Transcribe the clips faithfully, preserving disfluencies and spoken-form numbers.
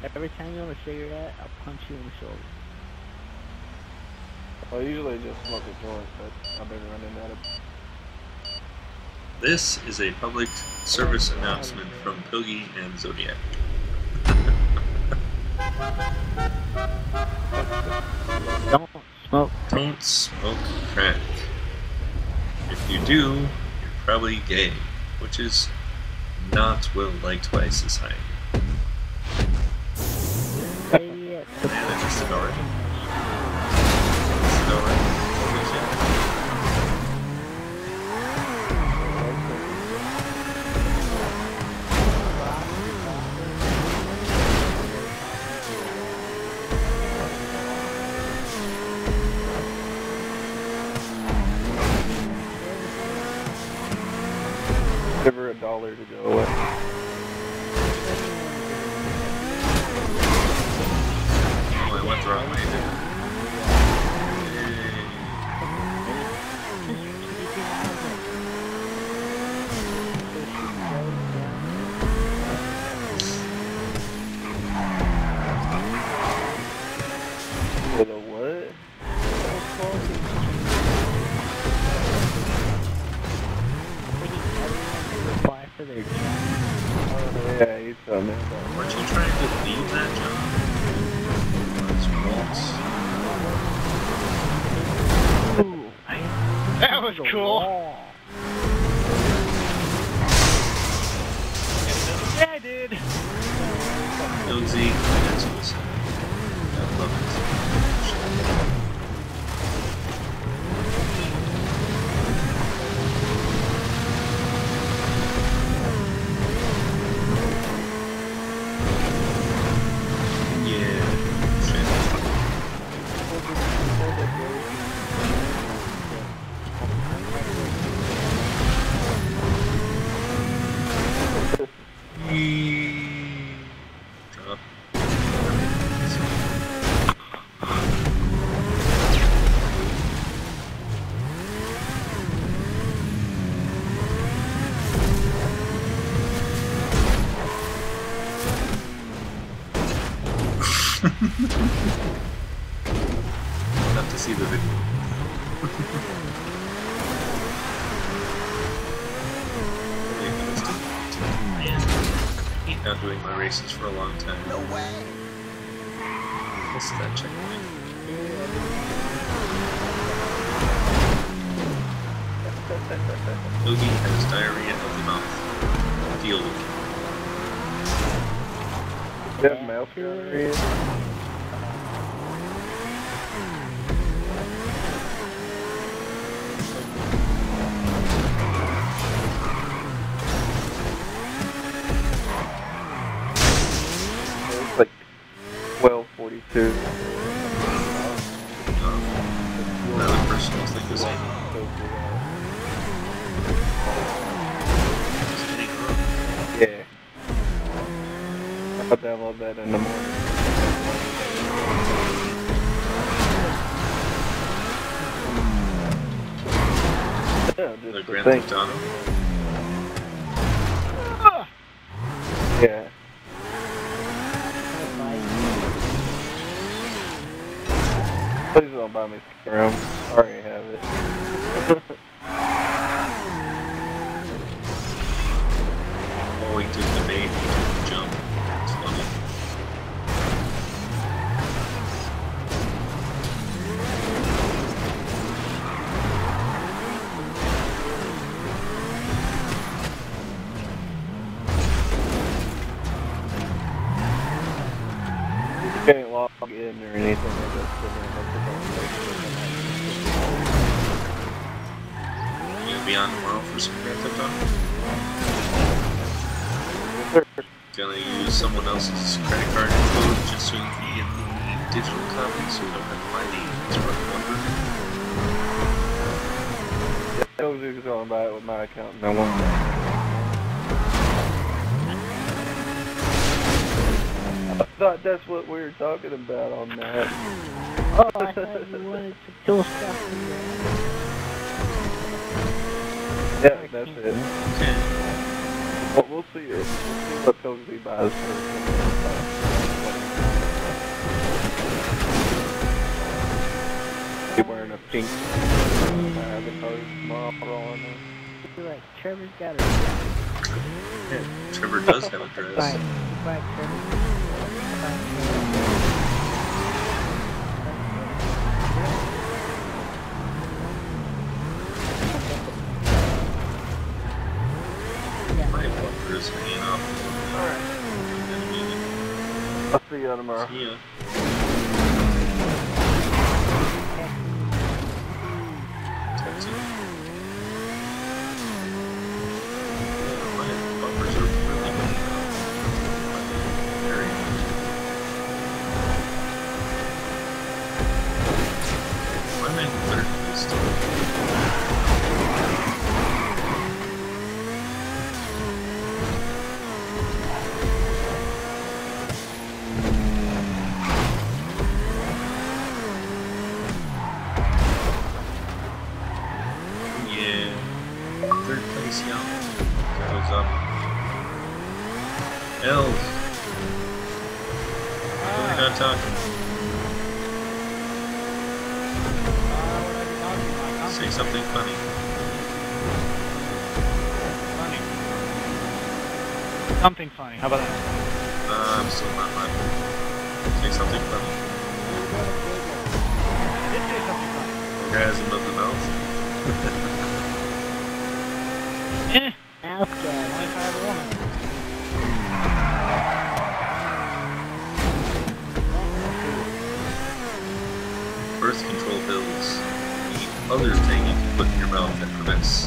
Every time you want to figure that, I'll punch you in the shoulder. I usually just smoke a joint, but I've been running out of. This is a public service announcement from Pilgz and Zodiac. Don't smoke. Don't smoke crack. If you do, you're probably gay, which is not well liked by society. Idiot. Man, it's just already. It's already. Give her a dollar to go away. Oh, I went the wrong way, didn't I? With a what? Apply for their job. Oh, yeah, he's telling me about Weren't you trying to leave that job? That's false. Ooh, that was cool. Yeah, I did. Pilgz, that's awesome. I love it. Drop. Have to see the video. Not doing my races for a long time. No way. What's that checkpoint? Pilgz has diarrhea of the mouth. Deal with it. You have mouth diarrhea? twelve forty-two. Um, another person will think the same. Yeah. I'll download that in the morning. Yeah, just the Grand Theft Auto? Yeah. Please don't buy me Scrum. I already have it. Oh, he took the bait, he took the jump. It's funny. You can't log in or anything like that. You gonna be on tomorrow for some Grand Theft Auto? Gonna use someone else's credit card code just so you can get the digital copy so you don't have to buy the it's worth wondering. Yeah, I was going to buy it with my account and I won't buy it. I thought that's what we were talking about on that. Oh, I thought you wanted to kill stuff. Yeah, that's it. Okay. Well, we'll see it. We'll see what Pilgz buys first. pink. Uh, the colors tomorrow on there. I feel like Trevor's got a Yeah, Trevor does have a dress. Bye. Bye, My bumpers hanging off. Alright. I'll see you tomorrow. See ya. Text you. Yeah, my bumpers are really good now. Very good. My man third is still. Third place, young. Goes up. Pilgz. What are we not talking? Say something funny. Funny. Something funny. How about that? Uh, I'm still not laughing. Say something funny. I did say something funny. Orgasm of the mouth. Eh. Mouth Only gas. if I have a woman. Birth control pills. The other thing you can put in your mouth that prevents.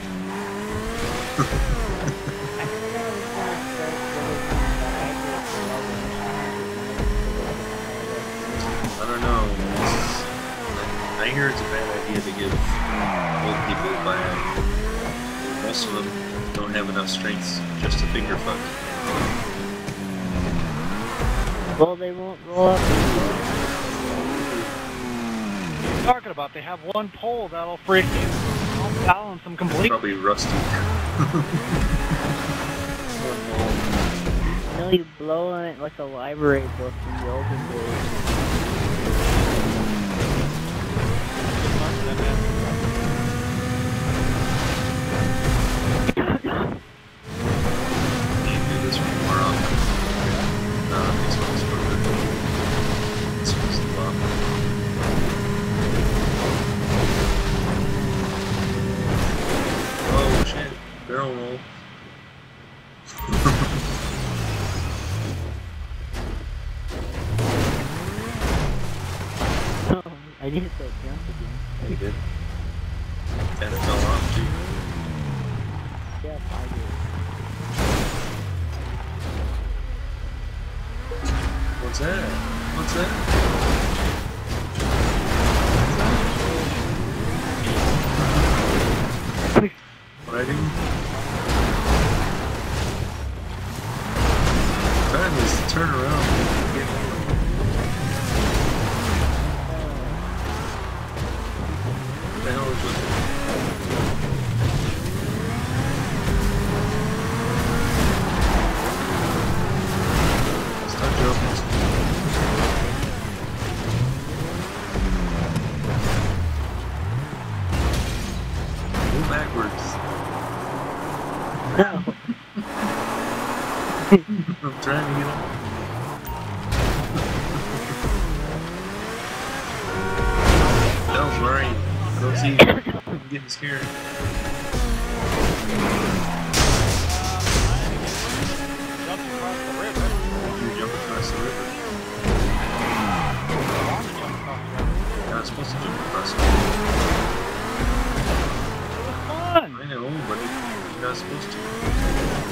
I don't know. I hear it's a bad idea to give old people Viagra. Most of them don't have enough strength just to finger fuck. Well, they won't roll up. What are you talking about? They have one pole that'll freaking balance them completely. Probably rusty. You know, you blow on it like a library book in the olden days. You do this more often. No, this one's perfect. This one's the bomb. Oh shit, barrel roll. Oh, I need to say jump again. You did. And it fell off too. Yep, I did. What's that? What's that? What I do? Time is to turn around. What the hell is with it? Stop joking. Go backwards. No. I'm trying to get up. Pilgz, where are you? I don't see you. I'm getting scared. Jumped across the river. You jump across the river. I want to jump across the river. You're not supposed to jump across the river. It was fun. I know, but you're not supposed to.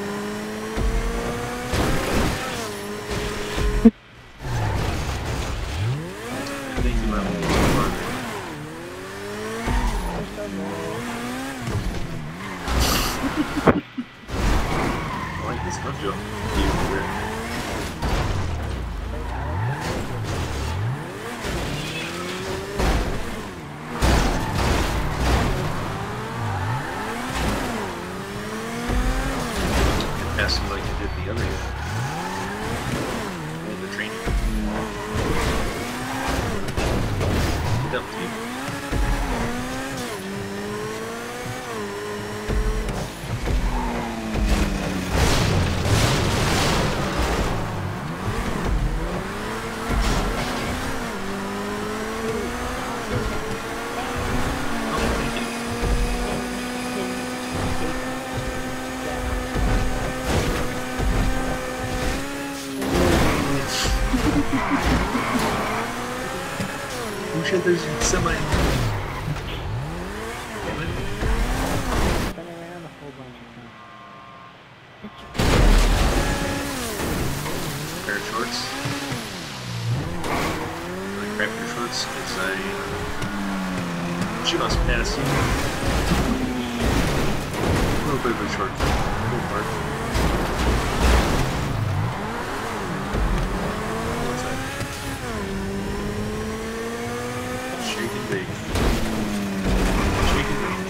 I think you might want to go farther. I like this love jump. Even weird. shit, there's a semi. Damn it. Spin around a whole bunch of times. Pair of shorts. Really crap your shorts, because I. Uh, she must pass you. A little bit of a short little part. What's that? Shake and bake. Shake and bake.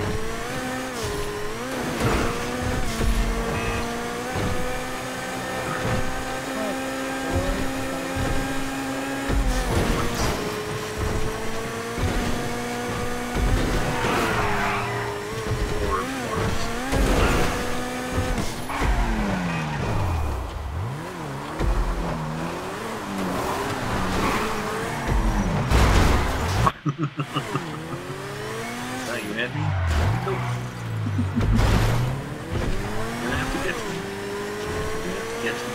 Are you happy? Nope. You're gonna have to get me. You're gonna have to get me.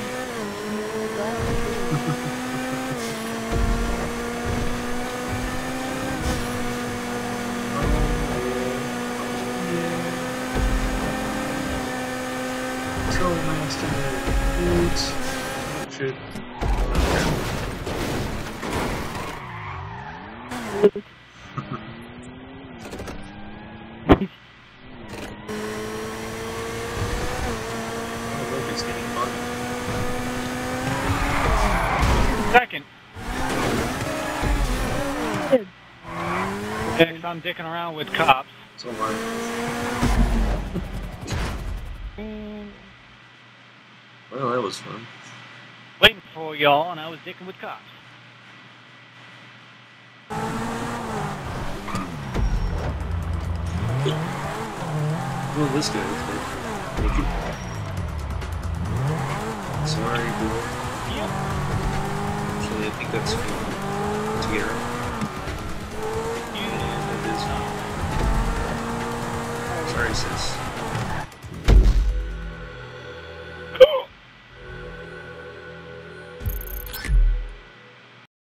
Control master. Oops. Shit. Second. Next, I'm dicking around with cops. So what? Well, that was fun. Waiting for y'all, and I was dicking with cops. Well, this guy is good. Thank you. Sorry, boy. Yep. Actually, I think that's Tierra. Yeah, That is. Sorry, sis.